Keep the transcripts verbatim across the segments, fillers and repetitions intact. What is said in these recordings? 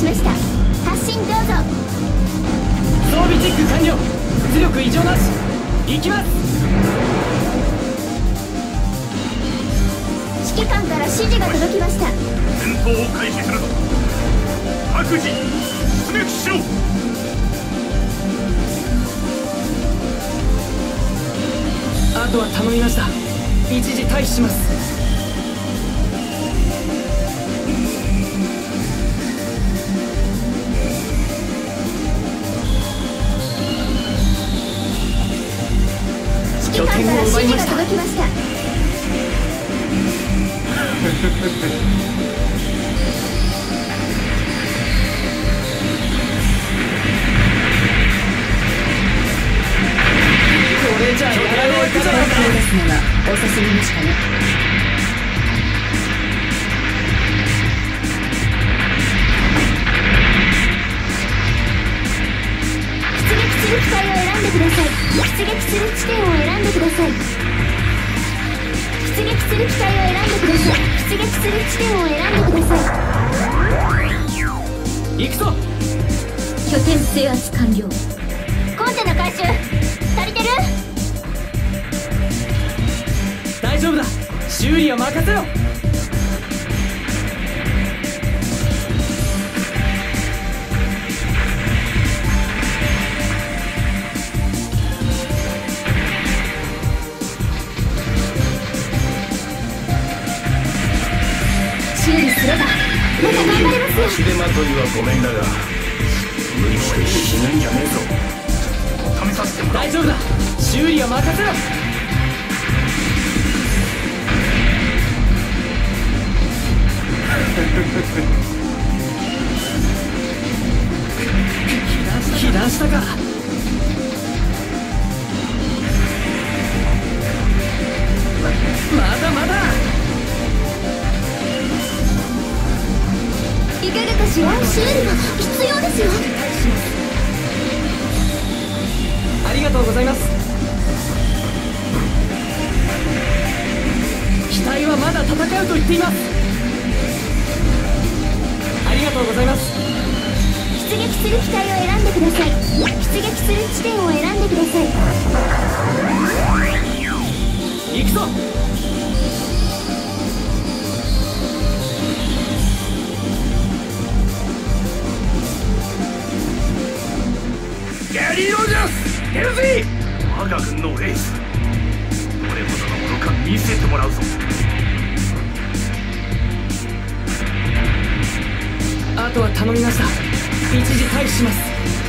しました。発進どうぞ。 装備チェック完了。出力異常なし。行きます。 指揮官から指示が届きました。 戦闘を開始するぞ。各自出撃しろ。 あとは頼みました。一時退避します。 指揮官から指示が届きました。 これじゃやられるじゃないか。 出すのが遅すぎましたね。出撃する機体を選んでください。出撃する地点を選んでください。出撃する機体を選んでください。出撃する地点を選んでください。 行くぞ。 拠点制圧完了。コンテナ回収足りてる？ 大丈夫だ。修理は任せろ。 修理すればまた頑張れますよ。 足手まといはごめんだが、無理して死ぬんじゃねえぞ。試させてもらう。 大丈夫だ。修理は任せろ。被弾したか。まだまだ。 いかがかしら。修理は必要ですよ。 ありがとうございます。機体はまだ戦うと言っています。ありがとうございます。 出撃する機体を選んでください。出撃する地点を選んでください。 行くぞ。 ギャリー・ロジャース出るぜ。我が軍のエース、どれほどのものか見せてもらうぞ。 あとは頼みました。一時退避します。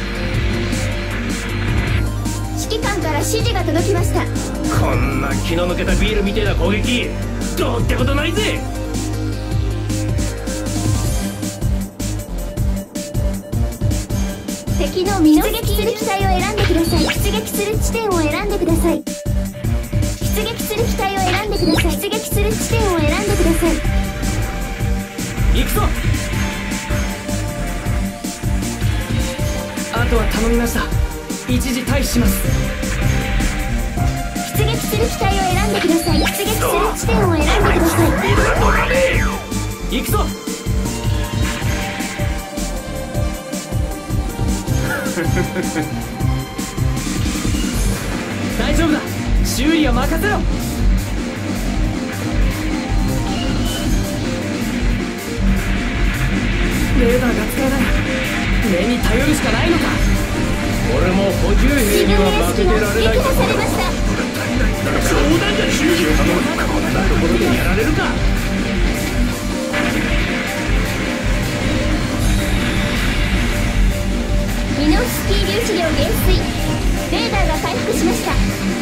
指揮官から指示が届きました。 こんな気の抜けたビールみてえな攻撃どうってことないぜ。 敵の出撃する機体を選んでください。出撃する地点を選んでください。出撃する機体を選んでください。出撃する地点を選んでください。 行くぞ。あとは頼みました。一時退避します。 出撃する機体を選んでください。出撃する地点を選んでください。 行くぞ。大丈夫だ。修理は任せろ。レーダーが使えない。目に頼るしかないのか。 俺も補充兵には負けてられない。 撃破されました。 冗談じゃ修理を頼む。こんなところでやられるか。 ミノフスキー粒子量減衰。レーダーが回復しました。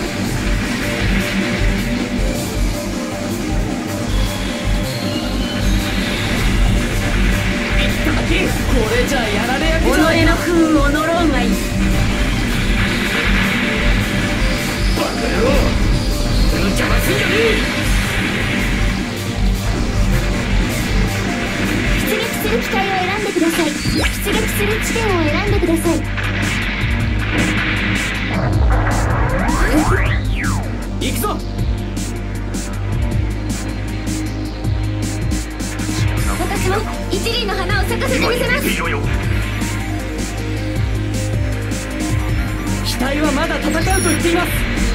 これじゃやられ役じゃないか。 己の不運を呪うがいい。 バカ野郎、俺の邪魔すんじゃねえ。 出撃する機体を選んでください。出撃する地点を選んでください。 行くぞ。 私も一輪の花を咲かせてみせます。 いろよ。 機体はまだ戦うと言っています。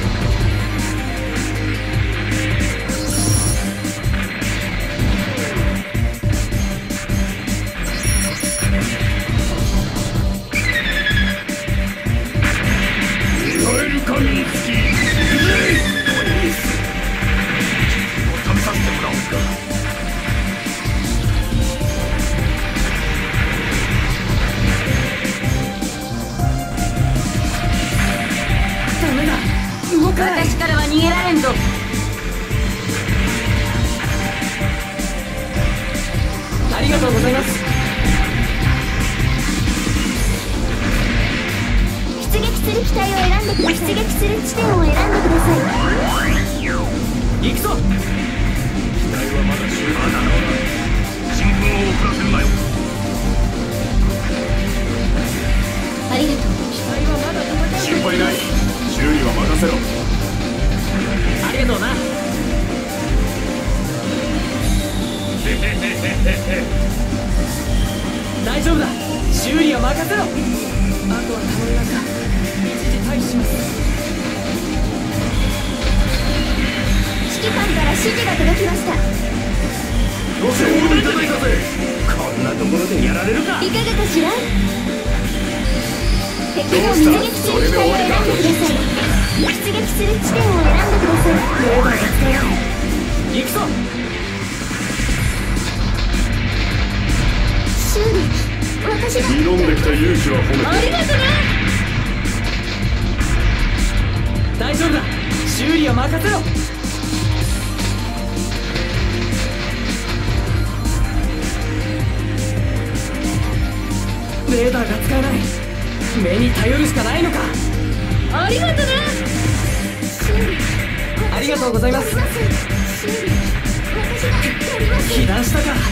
ミハエル・カミンスキー、うぜい。食べさせてもらおうか。 私からは逃げられんぞ。 ありがとうございます。 出撃する機体を選んでください。出撃する地点を選んでください。 行くぞ。 機体はまだ終盤だ。進軍を遅らせるなよ。 ありがとう。 機体はまだ戦う。 心配ない。修理は任せろ。 ありがとうな。大丈夫だ。修理は任せろ。あとは頼みました。一時退避します。 指揮官から指示が届きました。 どうせ大いただいたぜ。こんなところでやられるか。 いかがかしら。敵の出撃する機体を選んでください。出撃する地点を選んでください。 レーダーが使えない。行くぞ。 修理、私が挑んできた勇気は褒めて。 ありがとな。 大丈夫だ。修理は任せろ。レーダーが使えない。目に頼るしかないのか。 ありがとな。 ありがとうございます。被弾したか。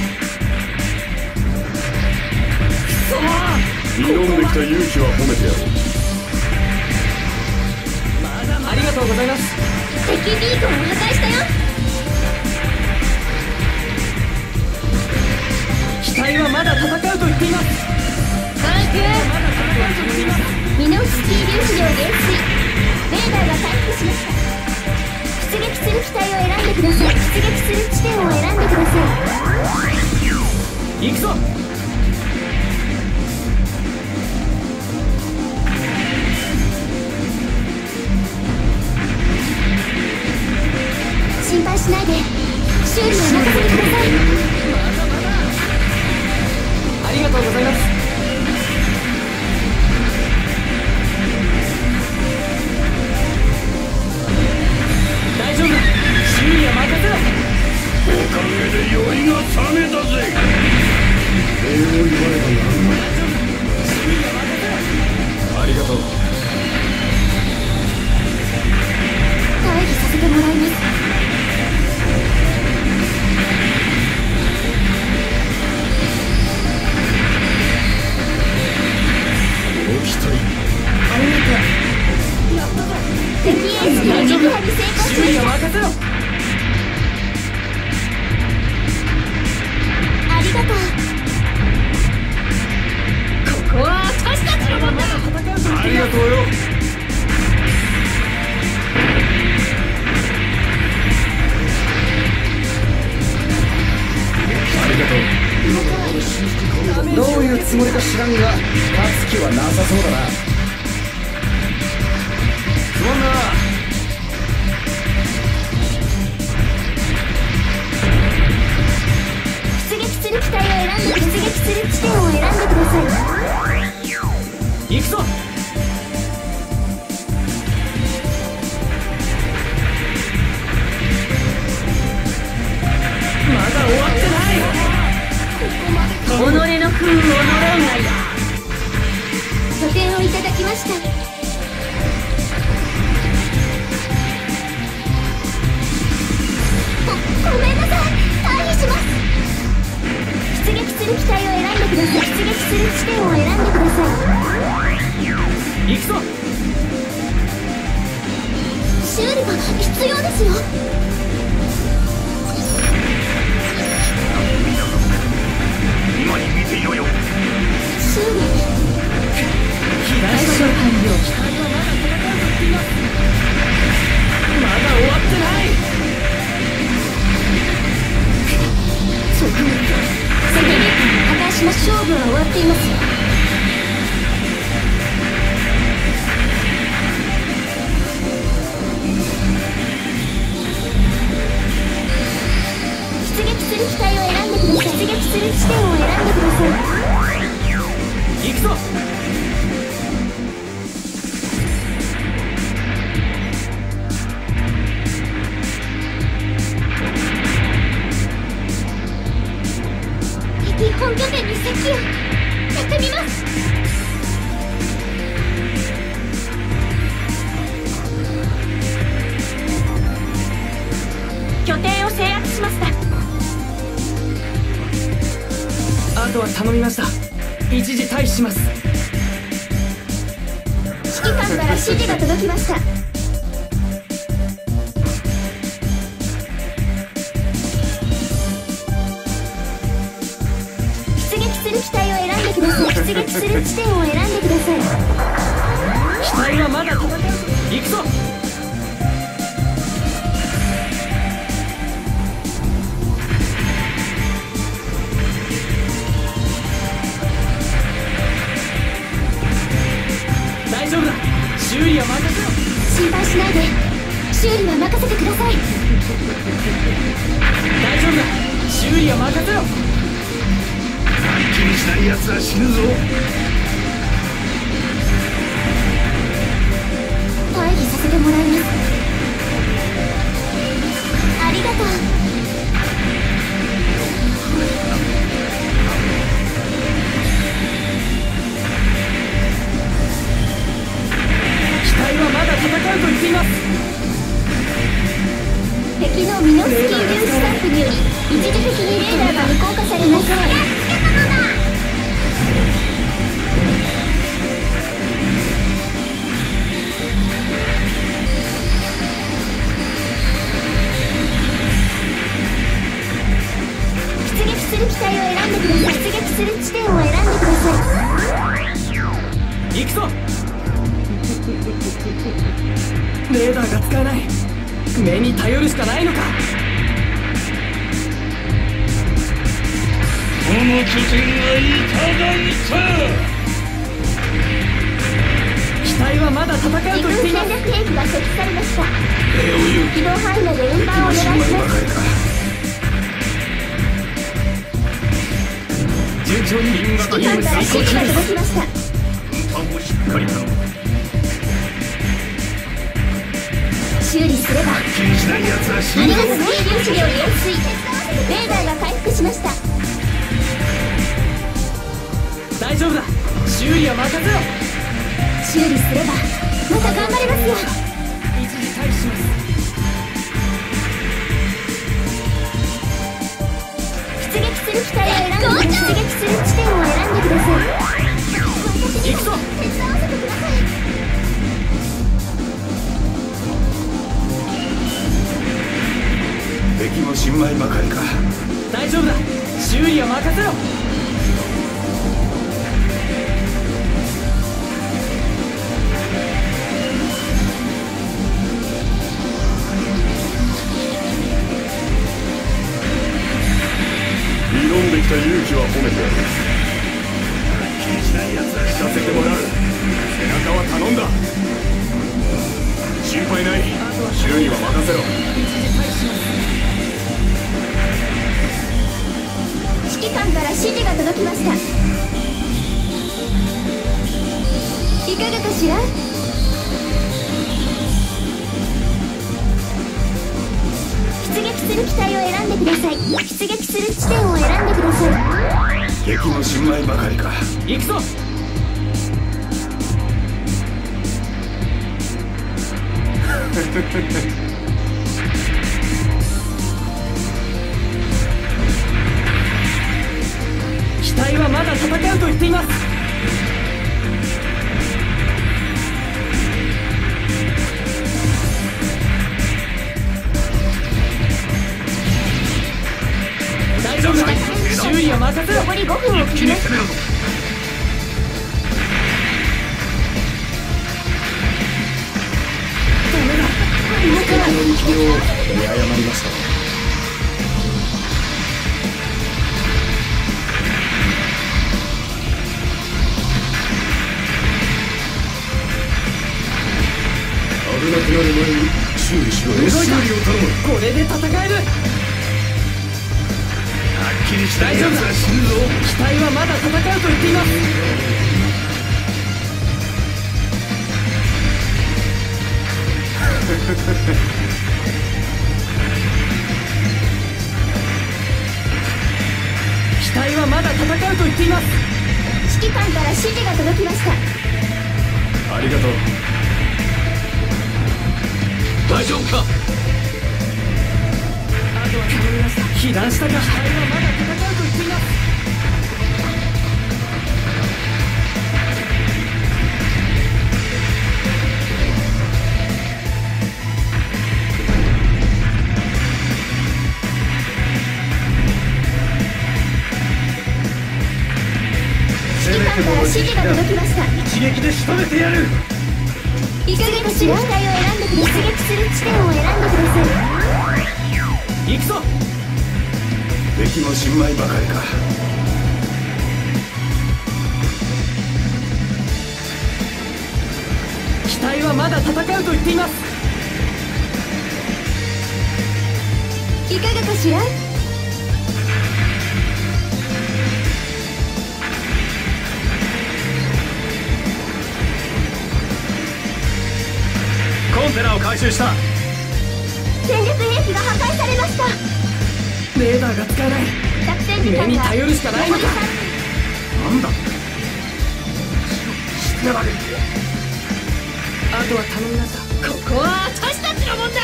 くそー。 挑んできた勇気は褒めてやろう。 ありがとうございます。 敵ビーコンを破壊したよ。 機体はまだ戦うと言っています。 関係ミノフスキー粒子量減衰。レーダーが回復しました。出撃する機体を選んでください。出撃する地点を選んでください。 行くぞ。 心配しないで。修理を任せてください。 ありがとうございます。大丈夫だ。修理は任せろ。 おかげで酔いが覚めたぜ。礼を言わねばならん。 修理は任せろ。 ありがとう。 退避させてもらいます。 この機体、 ありがとう。やったぞ。 敵エースの撃破に成功し修理ました。 は任せろ。 ありがとう。ここは私たちの番だ。 戦うとありがとうよ。ありがとう。 どういうつもりか知らんが、勝つ気はなさそうだな。 すまんな。 出撃する機体を選んで出撃する地点を選んでください。 行くぞ。まだ終わってない。 己の空を呪うがい。拠点をいただきました。ごごめんなさい。退避します。出撃する機体を選んでください。出撃する地点を選んでください。 行くぞ。 修理が必要ですよ。 ミていろよ。 修理対象完了。機体はまだ戦うと言っています。まだ終わってない。 直撃セレリットの破壊しま勝負は終わっていますよ。出撃する機体を選んでください。出撃する地点を選んでください。 行くぞ。 敵本拠点に接近。やってみます。拠点を制圧しました。 あとは頼みました。一時退避します。 指揮官から指示が届きました。出撃する機体を選んでください。出撃する地点を選んでください。 機体はまだ戦う。行くぞ。大丈夫だ。修理は任せろ。 心配しないで。修理は任せてください。 大丈夫だ。修理は任せろ。 気にしない奴は死ぬぞ。 退避させてもらいます。ありがとう。 機体はまだ戦うと言っています。 敵のミノフスキー粒子散布により一時的にレーダーが無効化されます。出撃する機体を選んでください。出撃する地点を選んでください。 行くぞ。レーダーが使えない。目に頼るしかないのか。 この拠点はいただいた。 機体はまだ戦うと自軍言っています。 戦略兵器が設置されました。 礼を言う。 機動範囲内で運搬をお願いします。 順調に指揮官から指示が届きました。 運搬をしっかり頼む。 修理すれば。 気にしない奴は死ぬぞ。 ミノフスキー粒子により円錐。レーダーが回復しました。 大丈夫だ。修理は任せろ。 修理すればまた頑張れますよ。 一時退避します。 出撃する機体を選んでください。出撃する地点を選んでください。 行くぞ。 手伝わせてください。 敵も新米ばかりか。 大丈夫だ。修理は任せろ。 挑んできた勇気は褒めてやる。気にしない奴は聞かせてもらう。背中は頼んだ。心配ない。修理は任せろ。 指揮官から指示が届きました。いかがかしら。出撃する機体を選んでください。出撃する地点を選んでください。 敵も新米ばかりか。 行くぞ。機体はまだ戦うと言っています。大丈夫だ。修理は任せろ。 残りごふんを切ります。 攻めろぞ。 ダメだ、動かない。 敵の力量を見誤りました。危なくなる前に修理しろよ。 動いた。 修理を頼む。 これで戦える。 はっきりしたやつは死ぬぞ。 機体はまだ戦うと言っています。機体はまだ戦うと言っています。 指揮官から指示が届きました。 ありがとう。 大丈夫か。 あとは頼みました。被弾したか。機体はまだ戦うと言っています。 指揮官から指示が届きました。 一撃で仕留めてやる。 出撃する機体を選んでください。出撃する地点を選んでください。 行くぞ。 敵も新米ばかりか。 機体はまだ戦うと言っています。 いかがかしら。 コンテナを回収した。 戦略兵器が破壊されました。 レーダーが使えない。 作戦時間が目に頼るしかないのか。 残りさんなんだ。してやられる。 あとは頼みました。ここは私たちのもんだ。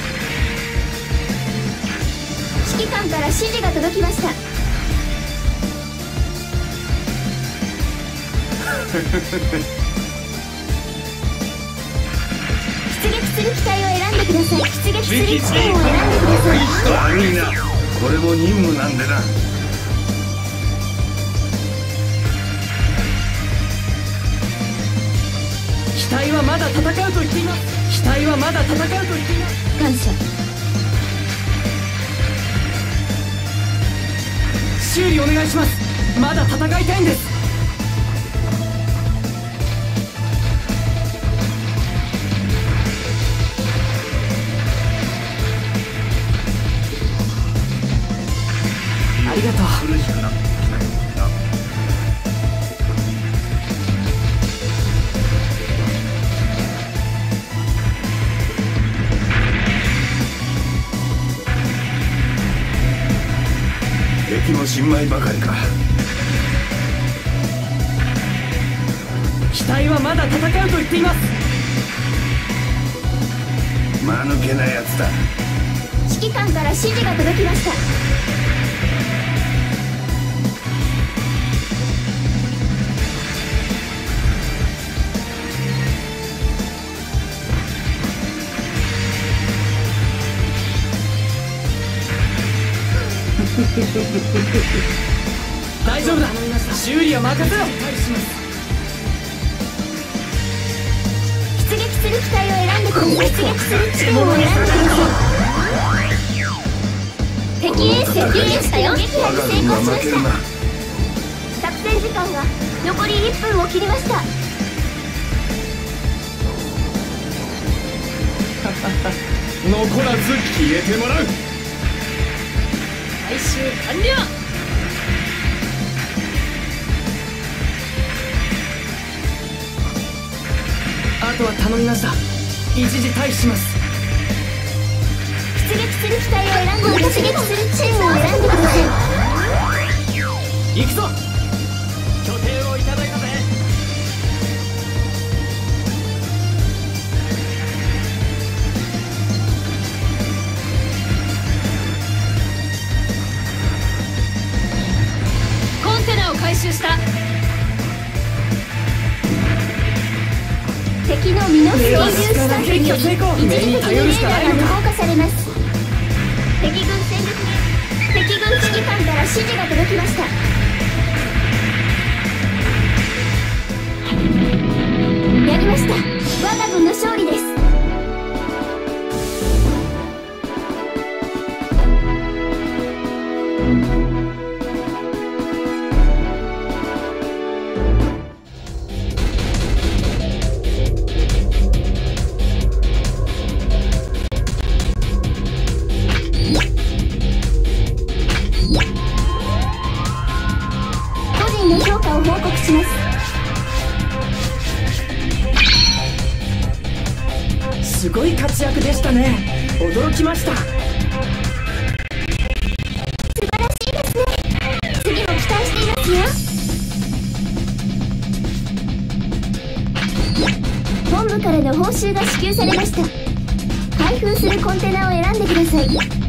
指揮官から指示が届きました。出撃する機体を選んでください。出撃する地点を選んでください。 悪いな。これも任務なんでな。 機体はまだ戦うと言っています。機体はまだ戦うと言っています。 感謝。 修理お願いします。まだ戦いたいんです。ありがとう。 苦しくなってきたよな。敵も新米ばかりか。 機体はまだ戦うと言っています。 間抜けなやつだ。 指揮官から指示が届きました。 大丈夫だ。修理は任せろ。 出撃する機体を選んでください。出撃する地点を選んでください。敵衛星撃破したよ。撃破に成功しました。作戦時間が残りいっぷんを切りました。 残らず消えてもらう。 回収完了。あとは頼みました。一時退避します。 出撃する機体を選んでください。出撃する地点を選んでください。 行くぞ。拠点をいただいたぜ。コンテナを回収した。 敵のミノフスキー粒子散布により一時的にレーダーが無効化されます。敵軍戦力で敵軍指揮官から指示が届きました。 ました。我が軍の勝利です。個人の評価を報告します。 すごい活躍でしたね。驚きました。 素晴らしいですね。次も期待していますよ。本部からの報酬が支給されました。開封するコンテナを選んでください。